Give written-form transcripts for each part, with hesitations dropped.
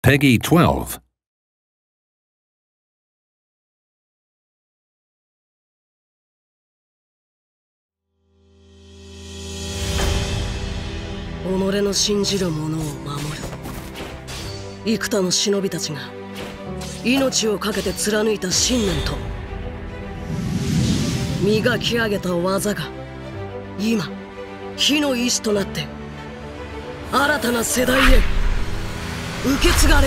Peggy 12. 己の信じる者を守る。幾多の忍びたちが命を懸けて貫いた信念と磨き上げた技が今火の意志となって新たな世代へ受け継がれる。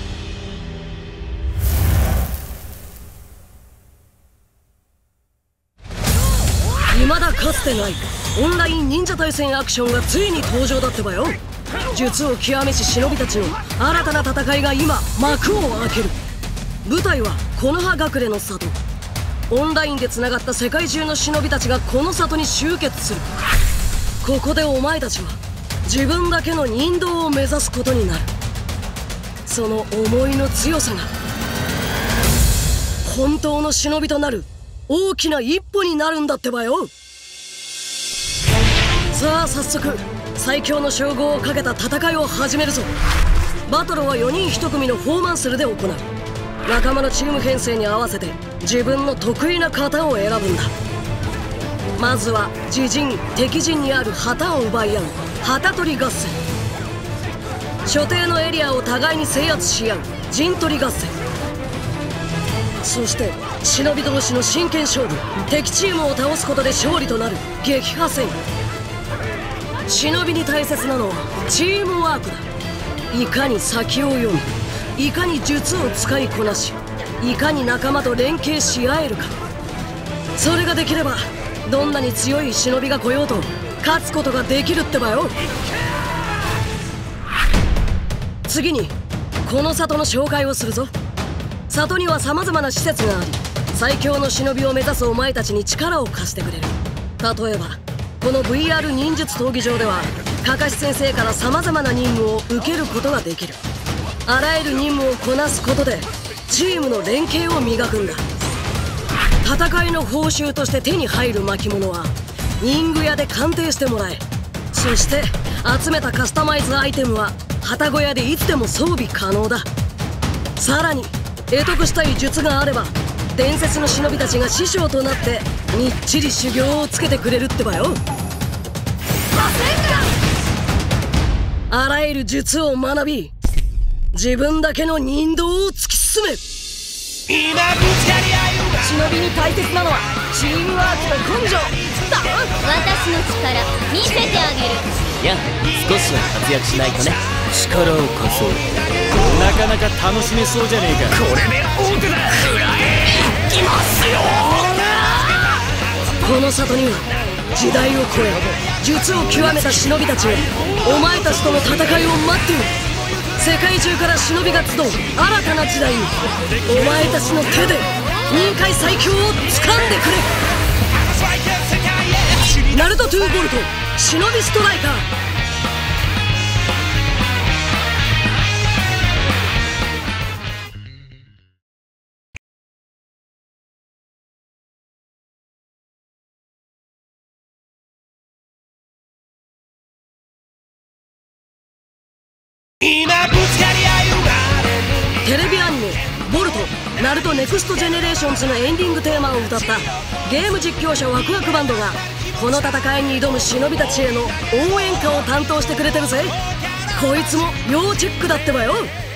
未だかつてないオンライン忍者対戦アクションがついに登場だってばよ。術を極めし忍びたちの新たな戦いが今幕を開ける。舞台は木の葉隠れの里。オンラインでつながった世界中の忍びたちがこの里に集結する。ここでお前たちは自分だけの忍道を目指すことになる。その思いの強さが本当の忍びとなる大きな一歩になるんだってばよ。さあ早速最強の称号をかけた戦いを始めるぞ。バトルは4人1組の4マンスルで行う。仲間のチーム編成に合わせて自分の得意な型を選ぶんだ。まずは自陣敵陣にある旗を奪い合う旗取り合戦。所定のエリアを互いに制圧し合う陣取り合戦。そして忍び同士の真剣勝負、敵チームを倒すことで勝利となる撃破戦。忍びに大切なのはチームワークだ。いかに先を読み、いかに術を使いこなし、いかに仲間と連携し合えるか。それができればどんなに強い忍びが来ようと勝つことができるってばよ。次にこの里の紹介をするぞ。里には様々な施設があり、最強の忍びを目指すお前たちに力を貸してくれる。例えばこの VR 忍術闘技場ではかかし先生から様々な任務を受けることができる。あらゆる任務をこなすことでチームの連携を磨くんだ。戦いの報酬として手に入る巻物は忍具屋で鑑定してもらえ。そして集めたカスタマイズアイテムは旗小屋でいつでも装備可能だ。さらに得得したい術があれば伝説の忍びたちが師匠となってみっちり修行をつけてくれるってばよ。あらゆる術を学び自分だけの忍道を突き進め。 今ぶつかり合う。 忍びに大切なのはチームワークと根性だ。 私の力見せてあげる。 いや、少しは活躍しないとね。力を貸そう。なかなか楽しめそうじゃねえか。 これで大手だ。食らえ。いきますよ。 この里には時代を超え術を極めた忍びたちがお前たちとの戦いを待っている。世界中から忍びが集う新たな時代にお前たちの手で忍界最強を掴んでくれ。ナルト2ボルト忍びストライカー。 今ぶつかり合う。 テレビアニメ「ボルトナルトネクストジェネレーションズ」のエンディングテーマを歌ったゲーム実況者ワクワクバンドがこの戦いに挑む忍びたちへの応援歌を担当してくれてるぜ。こいつも要チェックだってばよ。